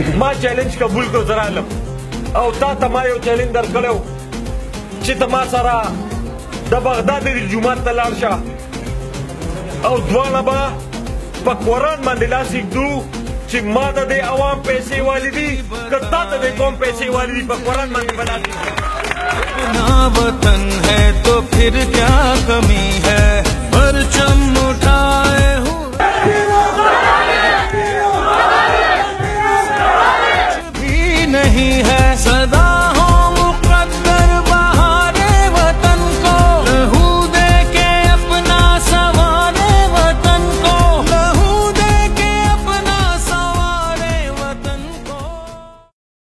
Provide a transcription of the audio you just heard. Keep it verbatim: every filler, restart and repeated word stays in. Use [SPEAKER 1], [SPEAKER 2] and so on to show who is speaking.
[SPEAKER 1] मां चैलेंज कबूल को जरा लम और ता तमायो चैलेंज दर कलो ची तमा सारा द बगदाद दी जुमात तलारशा और द्वाना बा पकवरान मंदिला सिद्धू ची मां दे आवाम पैसे वाली दी कत्ता दे कौम पैसे वाली दी पकवरान मंदिर बना दी।
[SPEAKER 2] अपना वतन है तो फिर क्या कमी है, परचम उठाए हूँ भी नहीं है।